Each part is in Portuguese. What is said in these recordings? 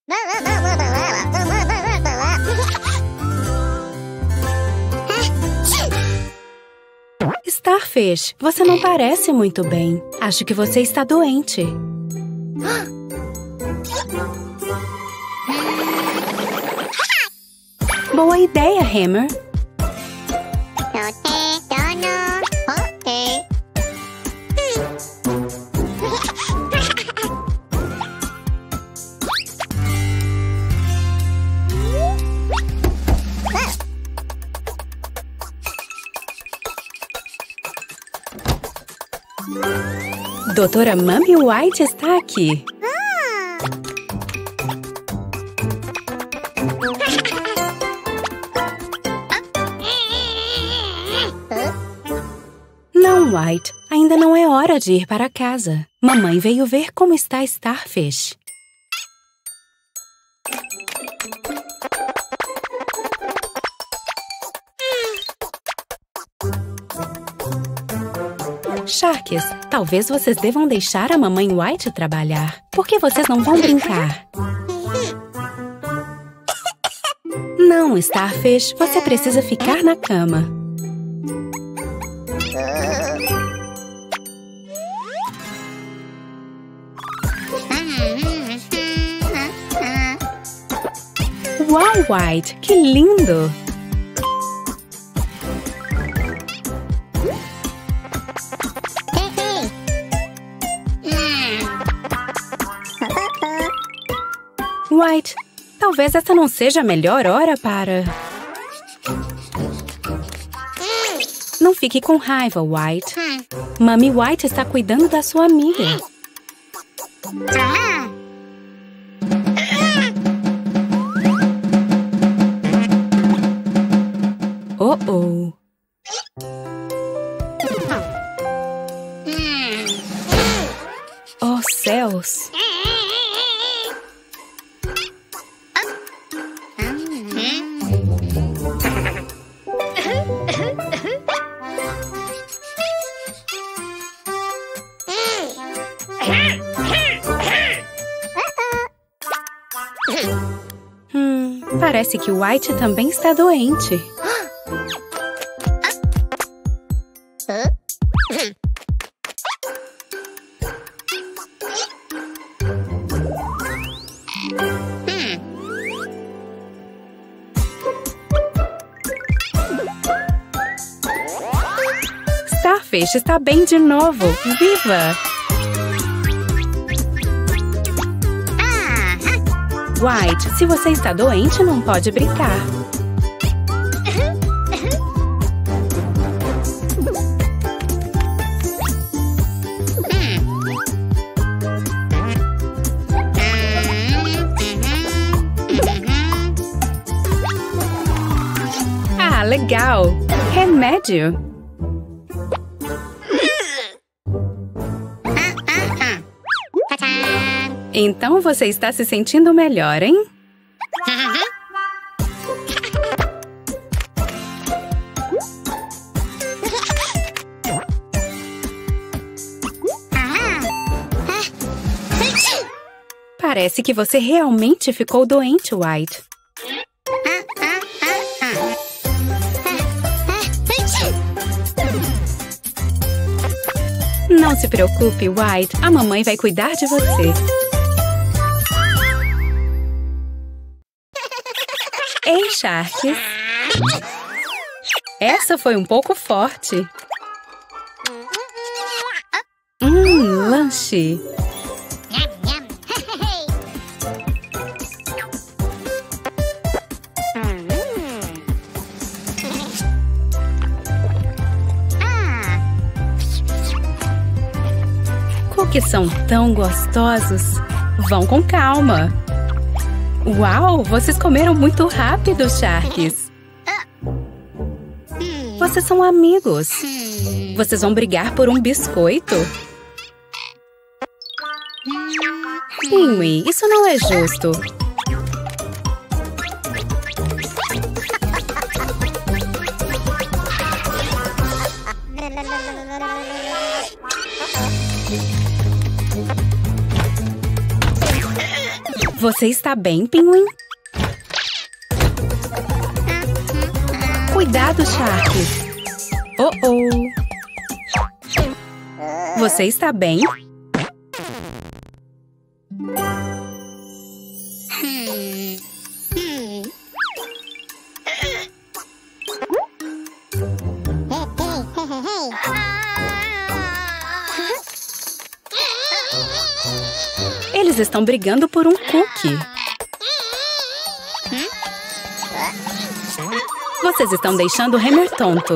Starfish, você não parece muito bem. Acho que você está doente. Boa ideia, Hammer. Doutora Mummy White está aqui. Não, White. Ainda não é hora de ir para casa. Mamãe veio ver como está Starfish. Sharks, talvez vocês devam deixar a mamãe White trabalhar. Por que vocês não vão brincar? Não, Starfish, você precisa ficar na cama. Uau, White, que lindo! White, talvez essa não seja a melhor hora para... Não fique com raiva, White. Mummy White está cuidando da sua amiga. Oh. Oh, céus! Parece que o White também está doente. Starfish está bem de novo. Viva! White, se você está doente, não pode brincar. Ah, legal! Remédio! Então você está se sentindo melhor, hein? Parece que você realmente ficou doente, White. Não se preocupe, White. A mamãe vai cuidar de você. Ei, Sharks! Essa foi um pouco forte. Lanche! Cookies são tão gostosos. Vão com calma. Uau, vocês comeram muito rápido, Sharks. Vocês são amigos. Vocês vão brigar por um biscoito? Pinguim, isso não é justo. Você está bem, Pinguim? Cuidado, Sharks! Oh! Você está bem? Eles estão brigando por um cookie. Vocês estão deixando o Hammer tonto.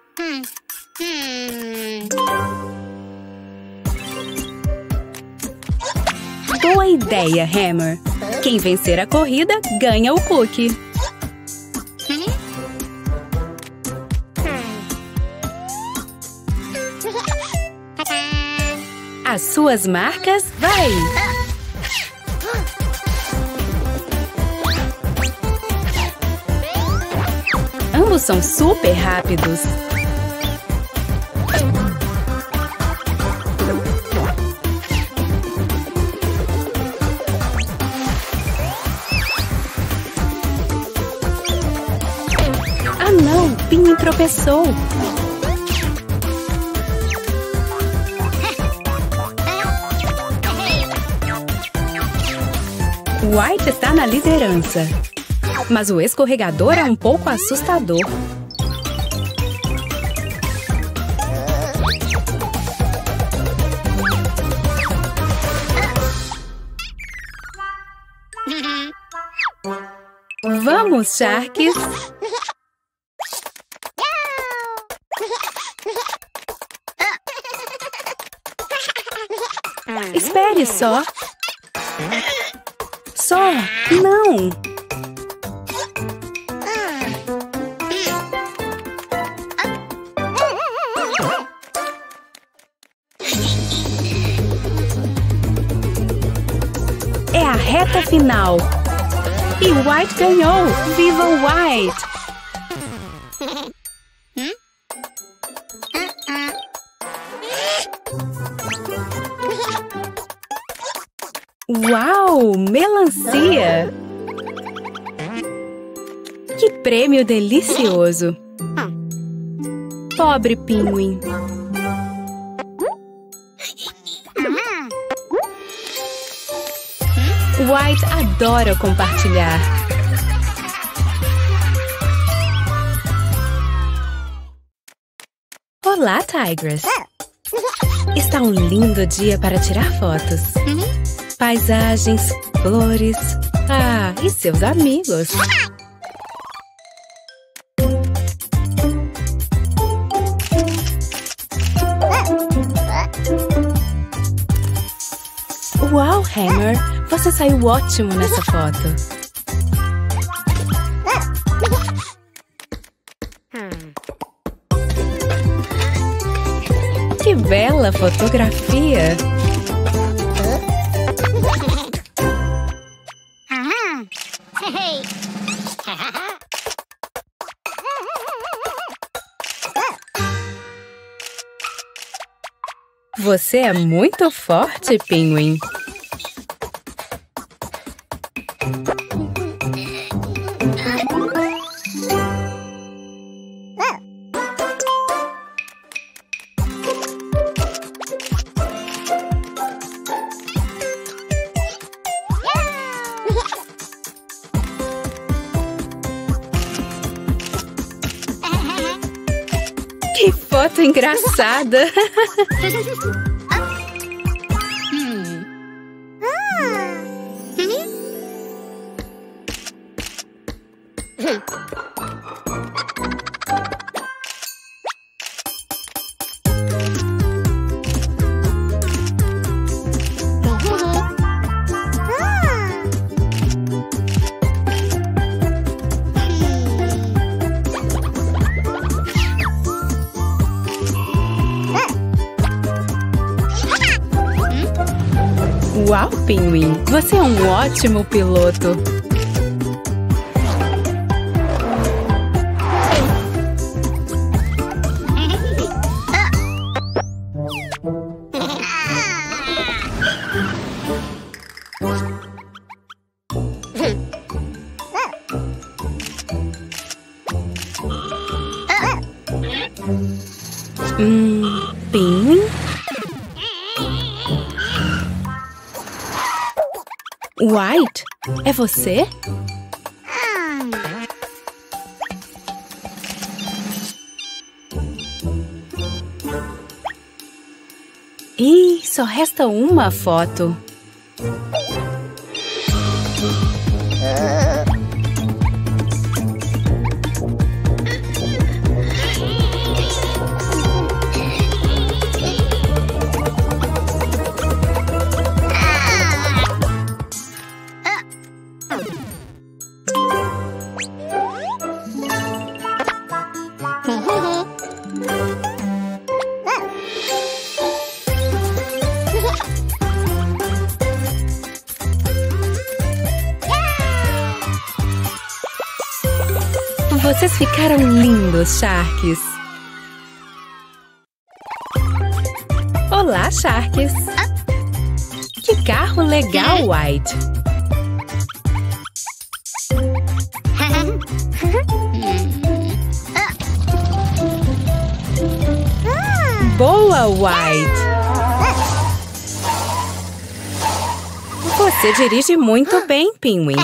Boa ideia, Hammer. Quem vencer a corrida ganha o cookie. As suas marcas, vai! Ambos são super rápidos. Ah não, Pinguim tropeçou. White está na liderança, mas o escorregador é um pouco assustador. Vamos, Sharks! Espere só! Não! É a reta final! E White ganhou! Viva White! Uau! Melancia! Que prêmio delicioso! Pobre Pinguim! White adora compartilhar. Olá, Tigress! Está um lindo dia para tirar fotos. Paisagens, flores, e seus amigos. Uau, Hammer! Você saiu ótimo nessa foto. Que bela fotografia! Você é muito forte, Pinguim. Que foto engraçada! Uau, Pinguim! Você é um ótimo piloto! Pinguim? White, é você? Ih, só resta uma foto. Vocês ficaram lindos, Sharks! Olá, Sharks! Que carro legal, White! Boa, White! Você dirige muito bem, Pinguim!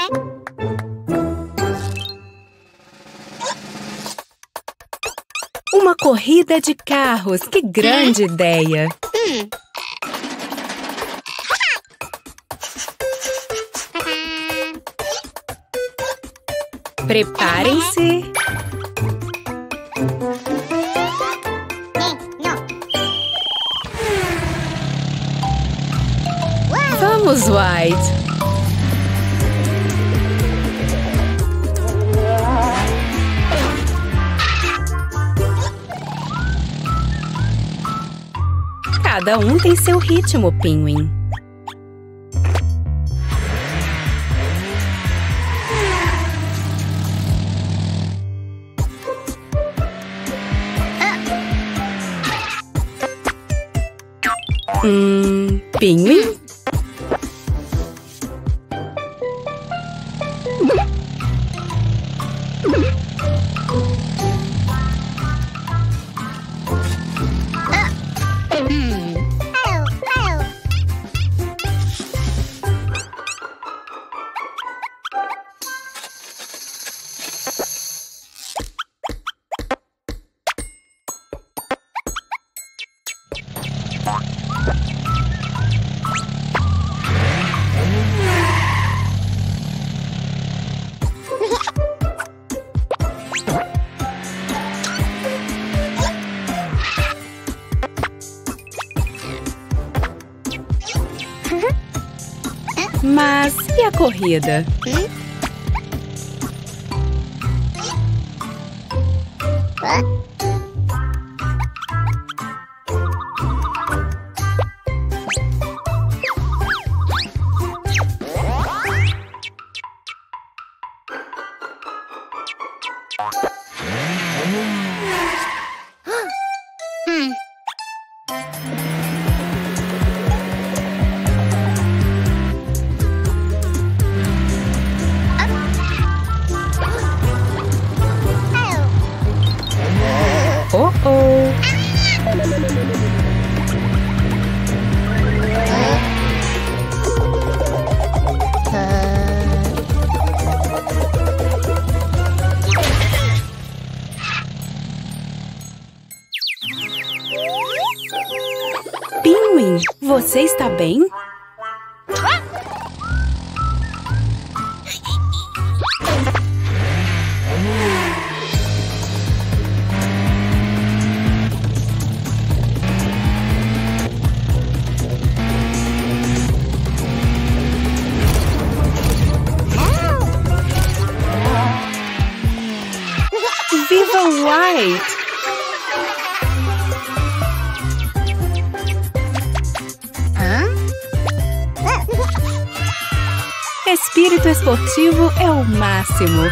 Uma corrida de carros! Que grande ideia! Preparem-se! Vamos, White! Cada um tem seu ritmo, Pinguim. Pinguim? Mas e a corrida? Pinguim, você está bem? Viva White! Espírito esportivo é o máximo.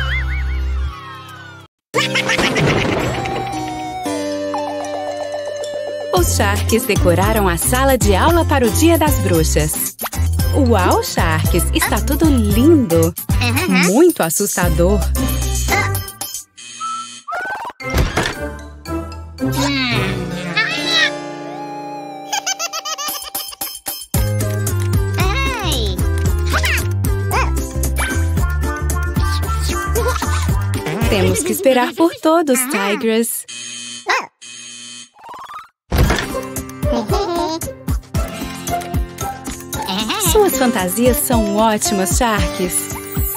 Os Sharks decoraram a sala de aula para o Dia das Bruxas. Uau, Sharks! Está tudo lindo! Muito assustador! Temos que esperar por todos, Tigress. Suas fantasias são ótimas, Sharks.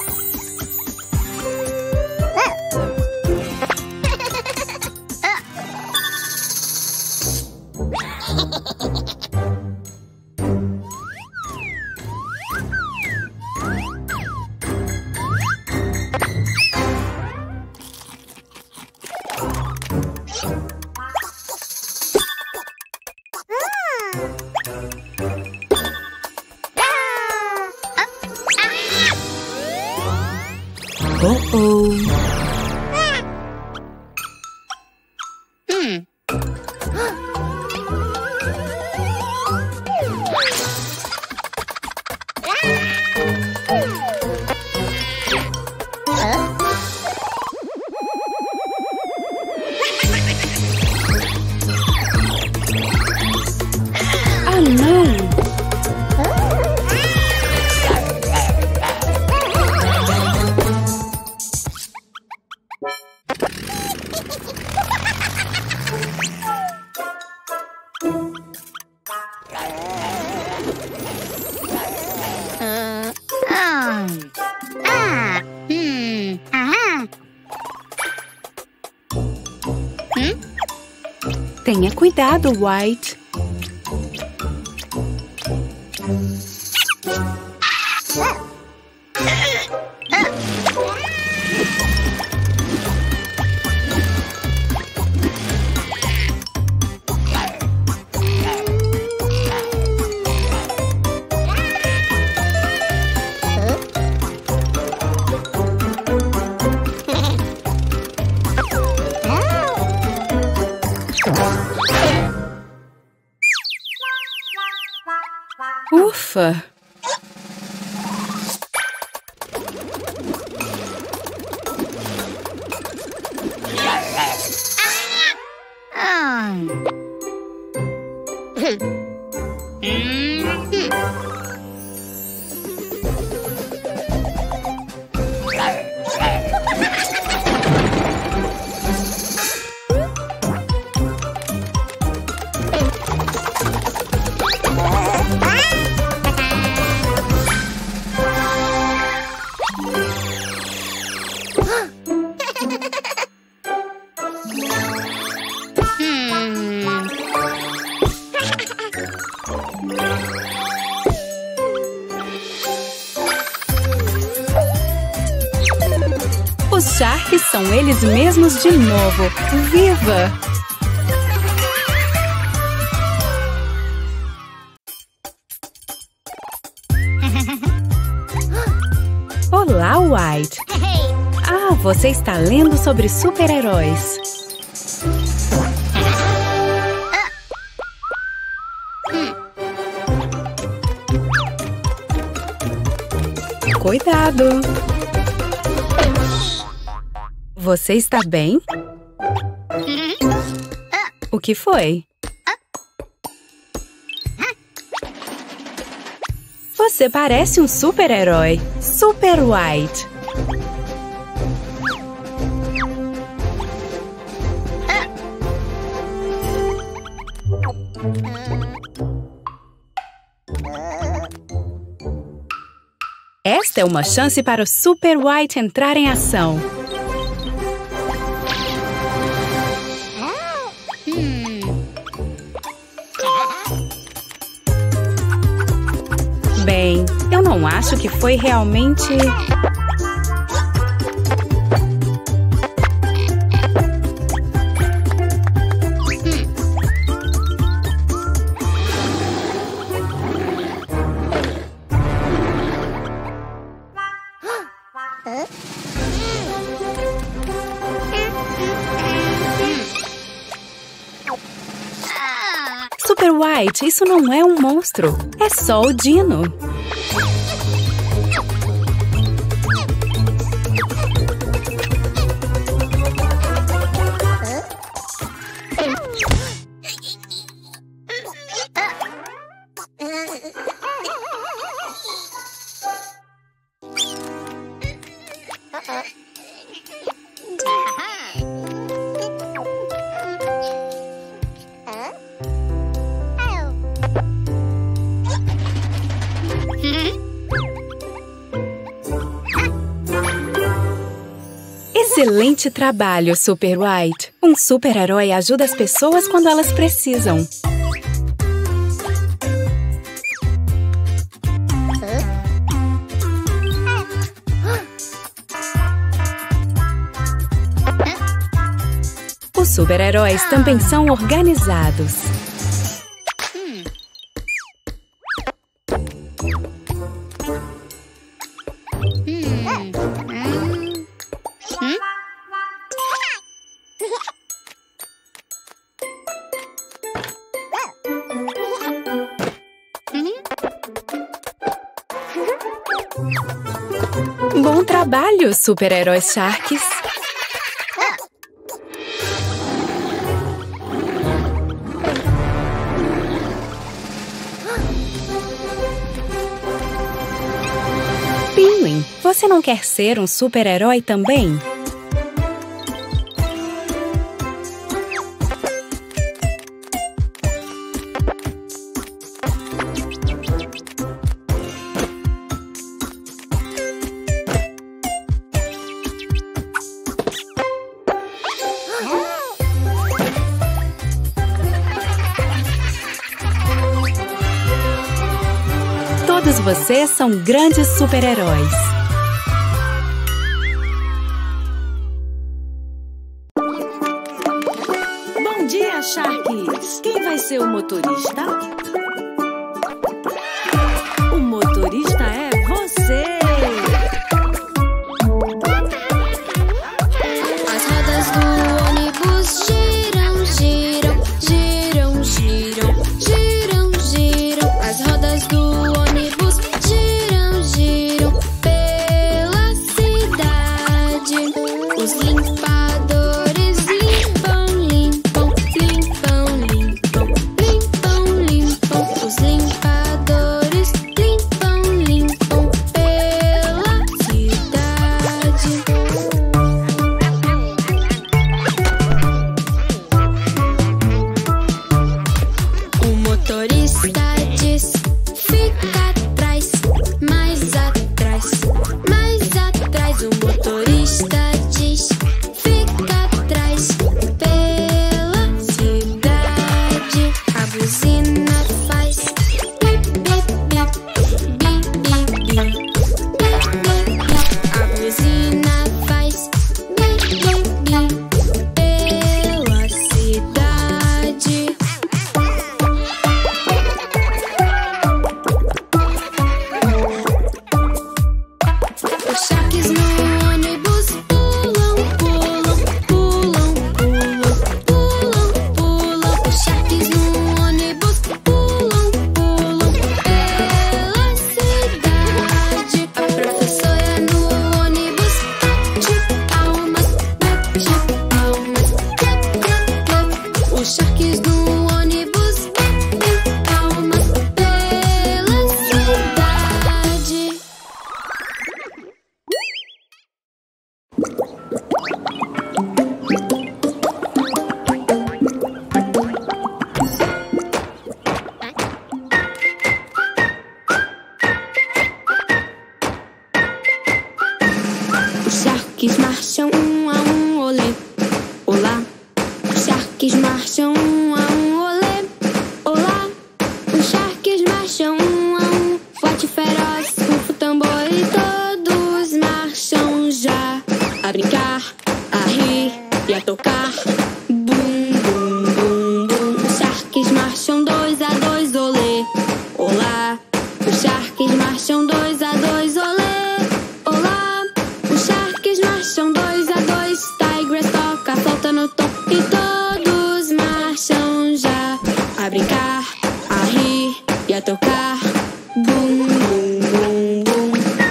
Oh. Ah, não! Tenha cuidado, White. Ufa! Os Sharks são eles mesmos de novo. Viva! Olá, White. Ah, você está lendo sobre super-heróis. Cuidado! Você está bem? O que foi? Você parece um super-herói. Super White. Esta é uma chance para o Super White entrar em ação. Bem, eu não acho que foi realmente... Super White, isso não é um monstro. É só o Dino. Excelente trabalho, Super White! Um super-herói ajuda as pessoas quando elas precisam. Os super-heróis também são organizados. Bom trabalho, super-heróis Sharks! Pinguim, você não quer ser um super-herói também? Todos vocês são grandes super-heróis. Bom dia, Sharks! Quem vai ser o motorista? O motorista é você! As rodas do ônibus giram, giram, giram, giram, giram, giram. As rodas do ônibus giram, giram pela cidade. Os limpadores limpam, limpam, limpam, limpam, limpam, limpam. Os limpadores limpam, limpam pela cidade. O motorista diz: fica atrás, mais atrás, mais atrás. O motorista diz: fica atrás, pela cidade. A buzina faz bip, bip, bip, bip, bip, bip, bip, bip, bip. A buzina faz bip, bip, bip, pela cidade. Os Sharks no ônibus pulam, pulam, pulam, pulam, pulam, pulam. Os Sharks no ônibus pulam, pulam pela cidade. A professora no ônibus bate palmas, bate palmas, clap, clap, clap. Os Sharks no ônibus batem palmas pela cidade. Os Sharks marcham um a um, olê, olá. Os Sharks marcham um a um, olê, olá. Os Sharks marcham um a um, forte, feroz, rufo, tambor e todos marcham já. A brincar, a rir e a tocar. Bum, bum, bum, bum. Os Sharks marcham dois a dois, olê, olá. Os Sharks marcham dois a dois, olê, olá. Os Sharks marcham dois a dois. Tigress toca a flauta no tom e todos marcham já. A brincar, a rir e a tocar. Bum, bum, bum, bum.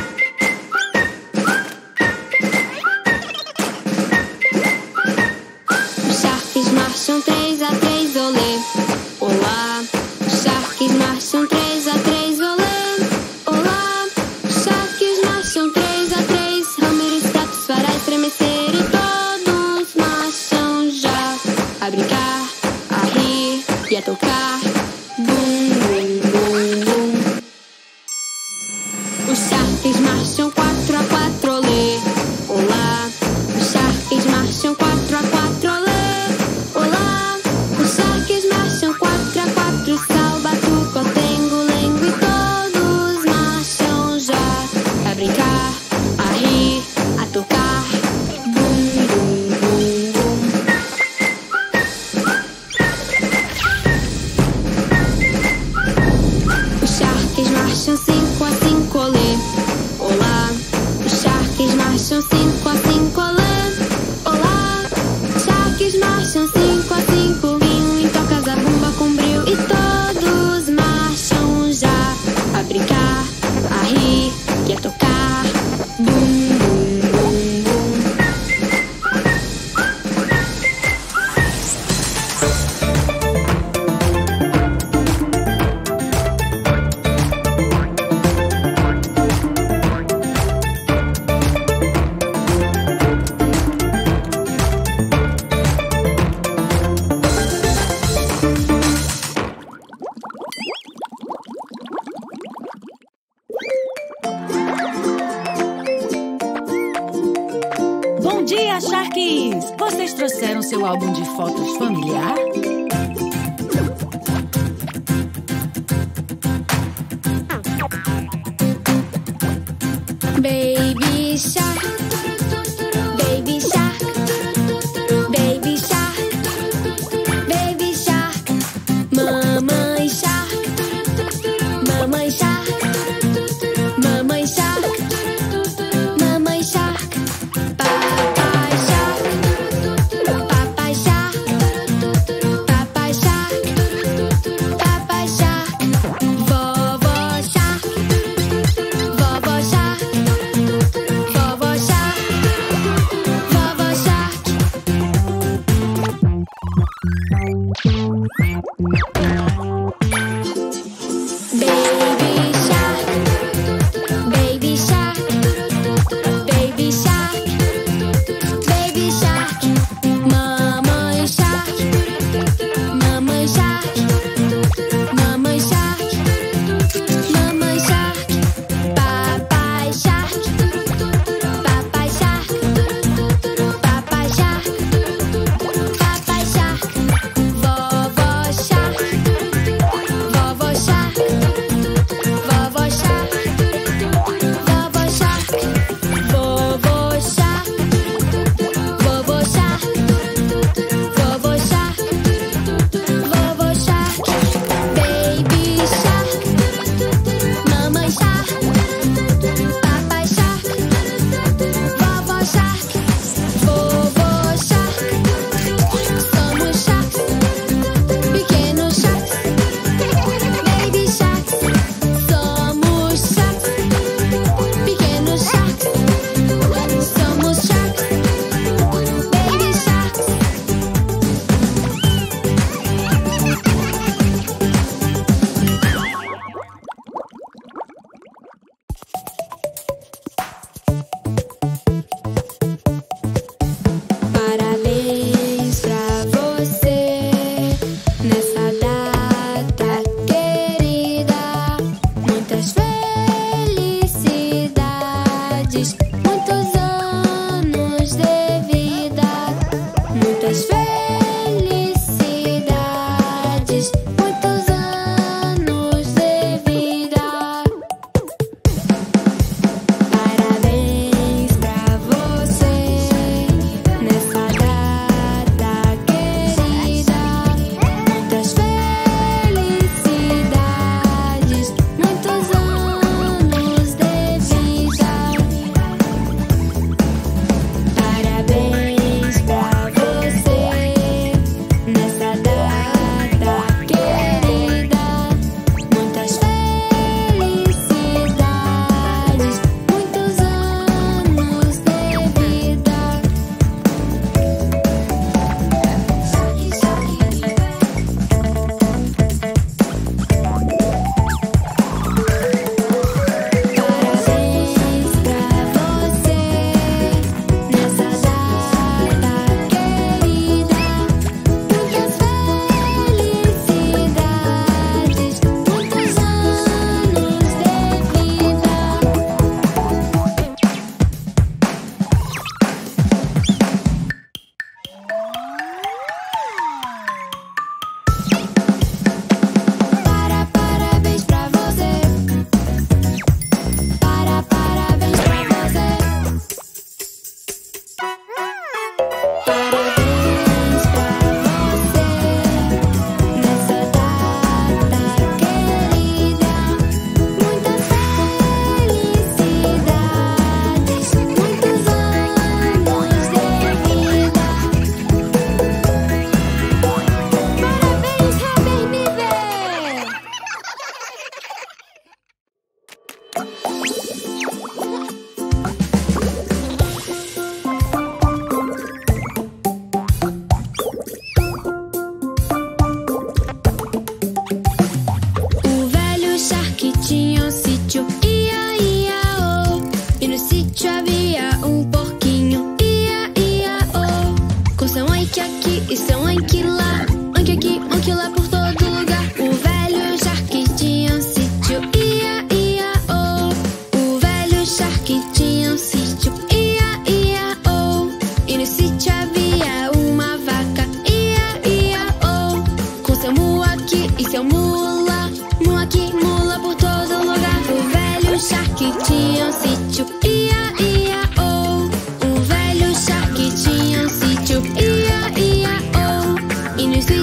Os Sharks marcham três a três, olê, olá. Os Sharks marcham três a três, olê, olá. Os Sharks marcham três a três. Hammer, status fará estremecer e todos marcham já. A brincar, a rir e a tocar. Bum, bum, bum, bum. Os Sharks marcham quatro a quatro, olê, olá. Os Sharks marcham 5 a 5, olé, olá. Sharks marcham 5 a 5. Pinguim toca zabumba com brio e todos marcham já. A brincar, a rir e a tocar. Bum, bum, bum, bum. Bom dia, Sharkies! Vocês trouxeram seu álbum de fotos familiar? Baby Shark, Baby Shark, Baby Shark, Baby Shark, Mamãe Shark, Mamãe Shark, Mamãe Shark, Mamãe Shark, Papai Shark, Papai Shark, Estão anque lá, anque aqui, anque lá por todo lugar. O velho Shark tinha um sítio, ia, ia, oh. O velho Shark tinha um sítio, ia, ia, oh. E no sítio havia uma vaca, ia, ia, oh. Com seu mu aqui e seu mu lá, mu aqui, mula por todo lugar. O velho Shark tinha um sítio, ia, ia, oh. O velho Shark tinha um sítio, ia, ia, oh. E no sítio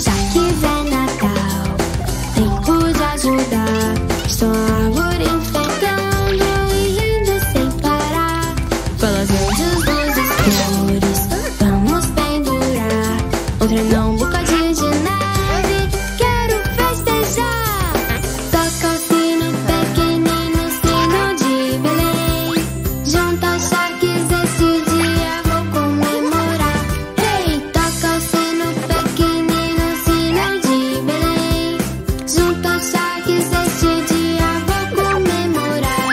Sharks é Natal, tempo de ajudar. Estou a árvore enfeitando e rindo sem parar. Bolas verdes, luzes, cores, vamos pendurar. Um trenão, um bocadinho de neve, quero festejar. Toca o sino pequenino, sino de Belém. Junto aos sharks esse dia vou comemorar. Hey! Toca o sino pequenino, sino de Belém. Junto aos sharks esse dia vou comemorar.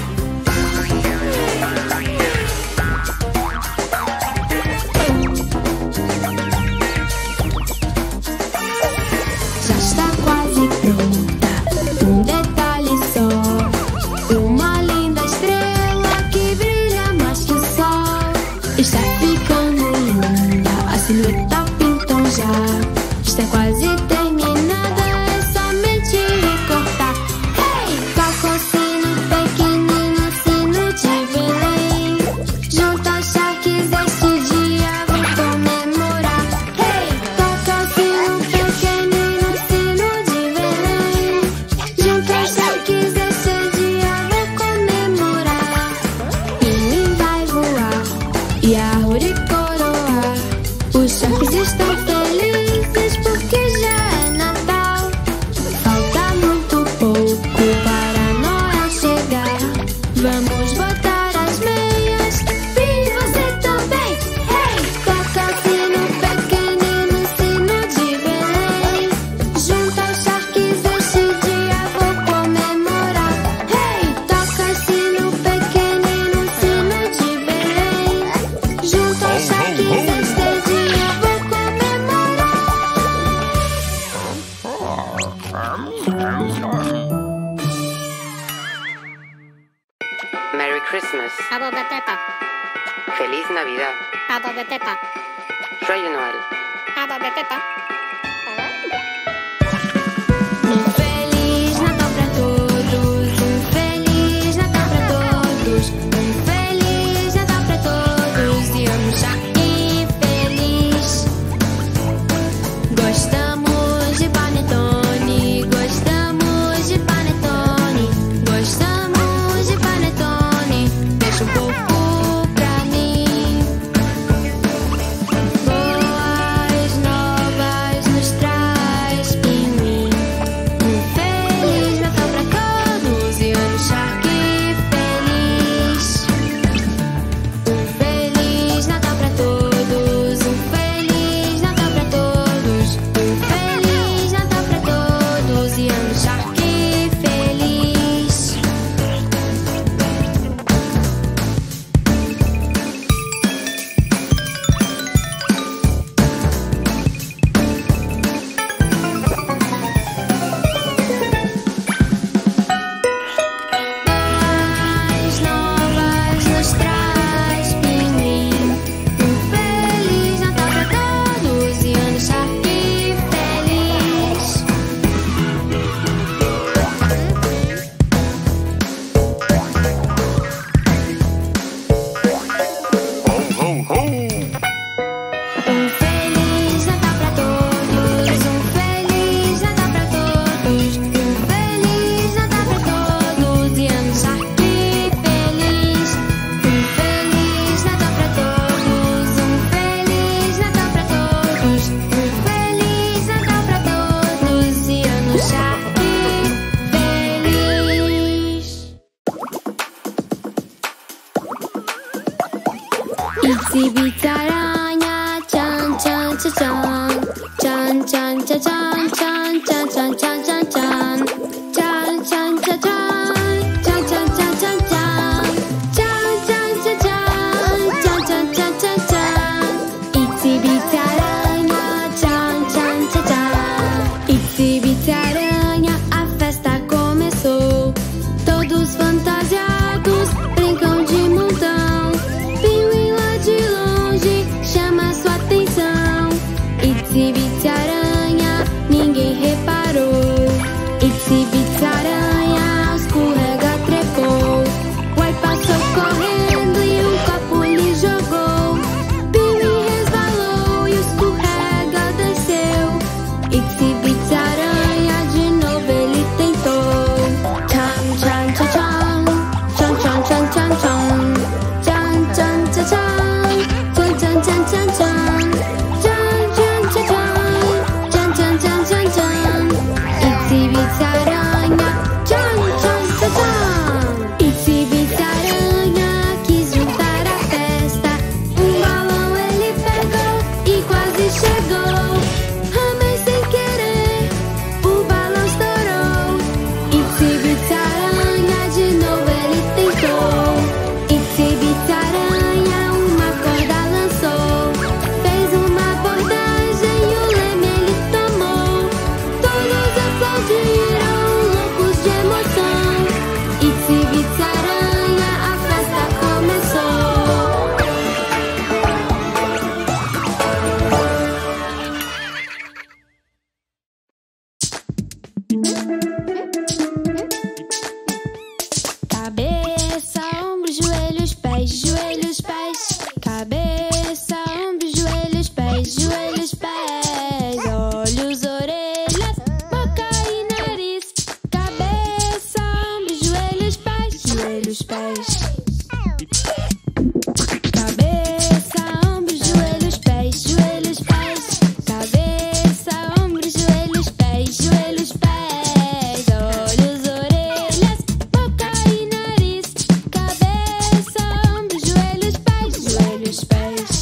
Já está quase pronta, um detalhe só. Uma linda estrela que brilha mais que o sol. Está ficando linda, a silhueta pintou já. Está quase terminada, é somente recortar. Hey! Toca o sino pequenino, sino de Belém. Junto aos sharks este dia vou comemorar. Hey! Toca o sino pequenino, sino de Belém. Junto aos sharks este dia vou comemorar. Pinguim vai voar e a árvore coroar. Os sharks estão felizes porque já é Natal. Falta muito pouco para Noel chegar. Vamos botar as meias e você também. Hey! Toca o sino pequenino, sino de Belém. Junto aos sharks este dia vou comemorar. Hey! Toca o sino pequenino, sino de Belém. Junto aos sharks este dia vou comemorar. Merry Christmas. Feliz Navidad. Joyeux Noël. Um Feliz Natal pra todos, um Feliz Natal pra todos, um Feliz Natal pra todos e ano shark feliz. Gostamos de panetone, gostamos de panetone, gostamos de panetone. Deixa um pouco pra mim. Boas novas nos traz pinguim. Um Feliz Natal pra todos e ano shark feliz. Um Feliz Natal pra todos, um Feliz Natal pra todos, um Feliz Natal pra todos e ano shark feliz. Boas novas nos traz pinguim. Um Feliz Natal pra todos e ano shark feliz. Um Feliz Natal pra todos, um Feliz Natal pra todos, um Feliz Natal pra todos e ano shark feliz. Um Feliz Natal pra todos, um Feliz Natal pra todos, um Feliz Natal pra todos e ano shark feliz. Itsy bitsy aranha, tchan tchan tchan tchan, tchan tchan tchan tchan tchan tchan tchan tchan tchan, tchan tchan tchan tchan tchan tchan tchan tchan, tchan tchan tchan tchan tchan tchan tchan tchan. Itsy bitsy aranha, tchan tchan tchan tchan. Itsy bitsy aranha, a festa começou. Todos fantasiados brincam de montão. Pinguim lá de longe chama sua atenção. Itsy bitsy aranha, ninguém reparou. Itsy bitsy aranha, escorrega, trepou. Uai, passou correndo e um copo lhe jogou. Pinguim resvalou e o escorrega desceu. Cabeça, ombros, joelhos, pés, joelhos, pés. Cabeça, ombros, joelhos, pés, joelhos, pés. Olhos, orelhas, boca e nariz. Cabeça, ombros, joelhos, pés, joelhos, pés. Cabeça, ombros, joelhos, pés, joelhos, pés. Cabeça, ombros, joelhos, pés, joelhos, pés. Olhos, orelhas, boca e nariz. Cabeça, ombros, joelhos, pés, joelhos, pés.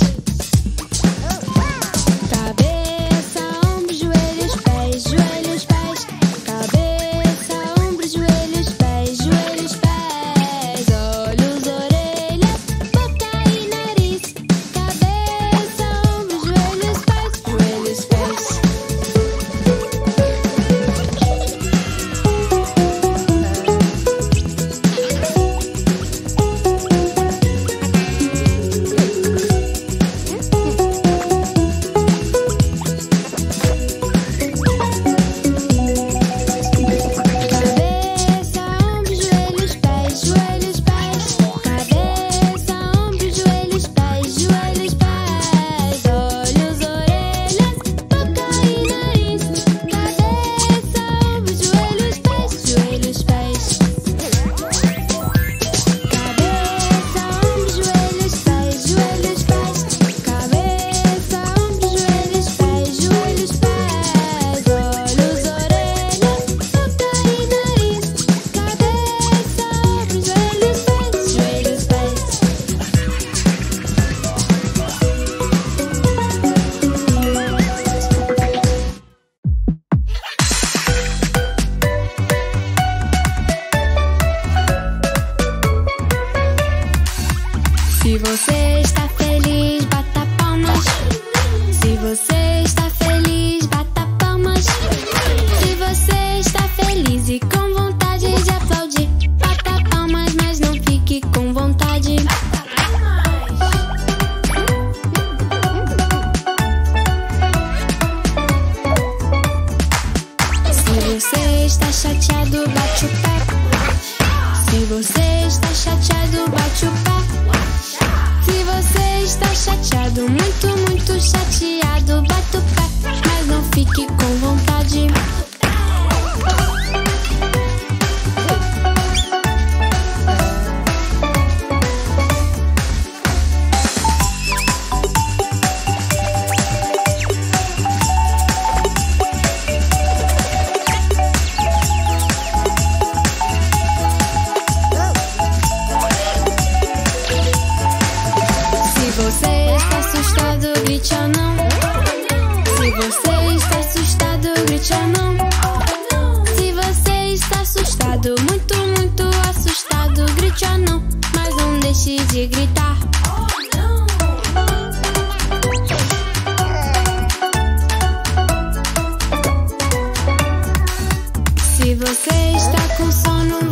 Cabeça, ombros, joelhos, pés, joelhos, pés. Cabeça, ombros, joelhos, pés, joelhos, pés. Olhos, orelhas, boca e nariz. Cabeça, ombros, joelhos, pés, joelhos, pés. Cabeça, ombros, joelhos, pés, joelhos, pés. Cabeça, ombros, joelhos, pés, joelhos, pés. Olhos, orelhas, boca e nariz. Cabeça, ombros, joelhos, pés, joelhos, pés. Cabeça, ombros, joelhos, pés, joelhos, pés. Cabeça, ombros, joelhos, pés, joelhos, pés. Olhos, orelhas, boca e nariz. Cabeça, ombros, joelhos, pés, joelhos, pés. Se você está feliz, bata palmas. Se você está feliz, bata palmas. Se você está feliz e com vontade de aplaudir, bata palmas, mas não fique com vontade. Se você está chateado, bate o pé. Se você está chateado, bate o pé. Se você está chateado, muito, muito chateado, bate o pé, mas não fique com vontade. Se você está assustado, grite ou não. Se você está assustado, grite ou não. Se você está assustado, muito, muito assustado, grite ou não, mas não deixe de gritar. Se você está com sono,